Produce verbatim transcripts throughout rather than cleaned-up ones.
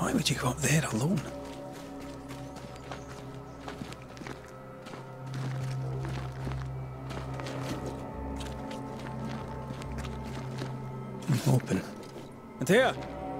Why would you go up there alone? Open. Antea!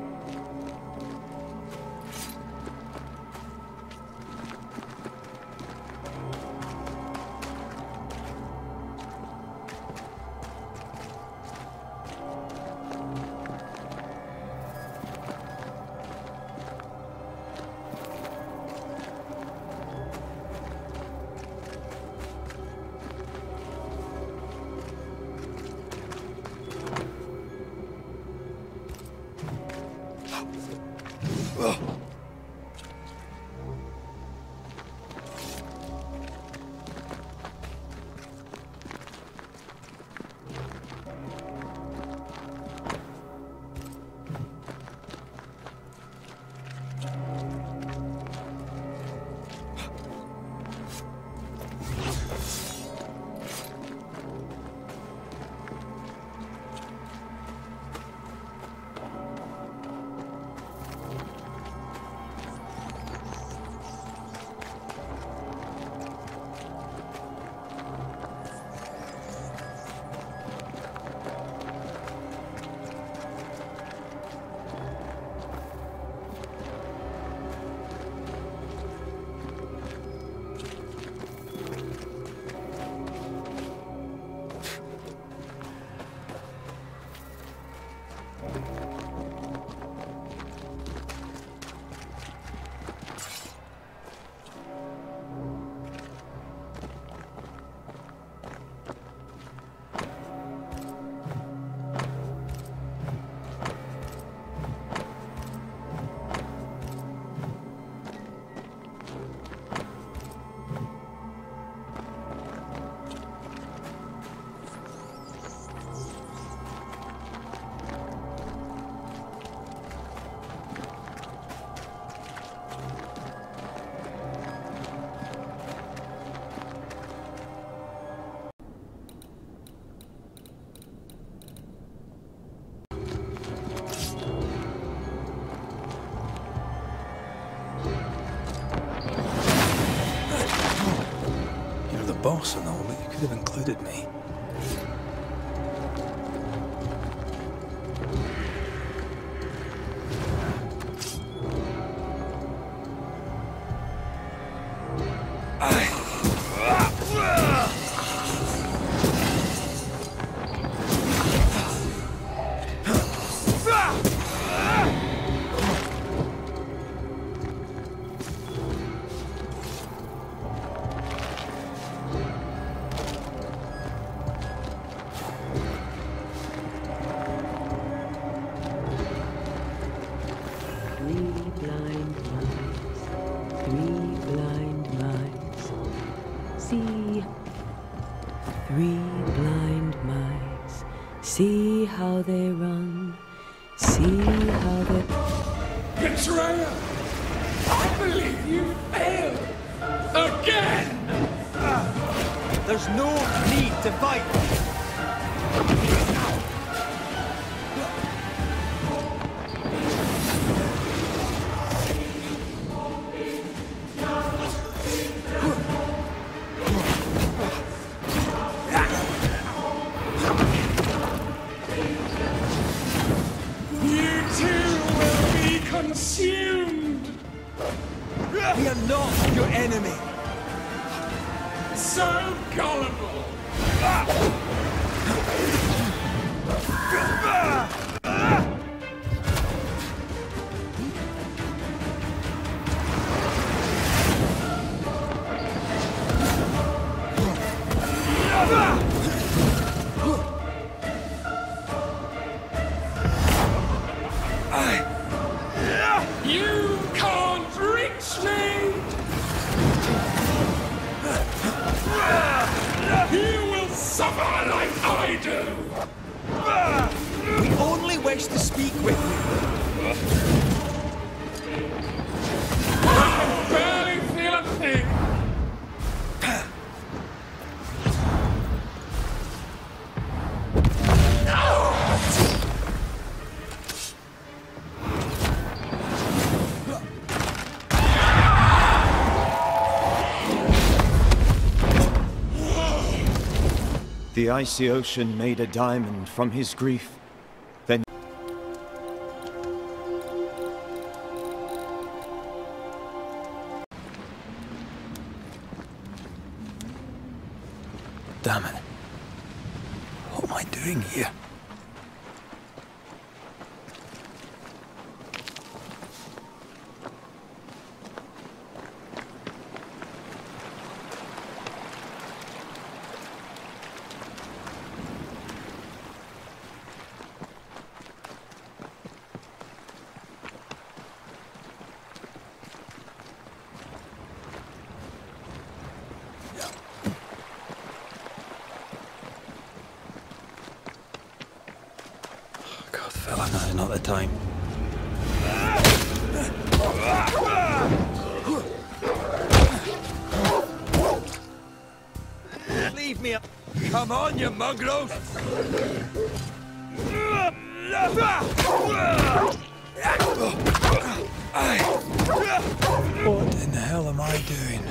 Boss and all, but you could have included me. See how they run, see how they... Betrayer! I believe you failed! Again! There's no need to fight! Consumed! We are not your enemy! So gullible! You can't reach me! You will suffer like I do! We only wish to speak with you. I can barely feel a thing! The icy ocean made a diamond from his grief. Then Damn it. What am I doing here? God, fella, now's not the time. leave me. Come on, you mongrels! What in the hell am I doing?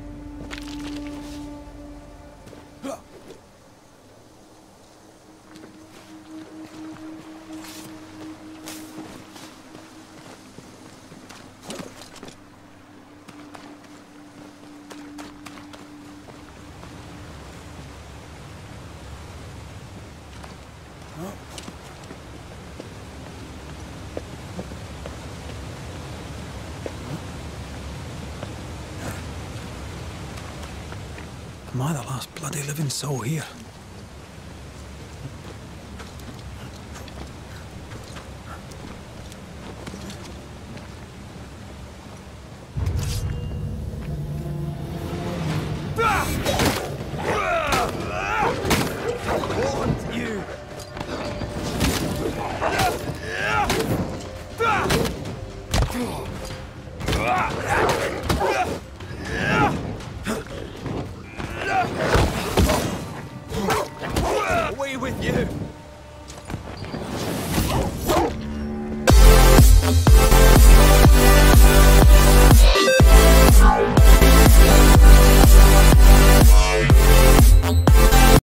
Am I the last bloody living soul here? Away with you!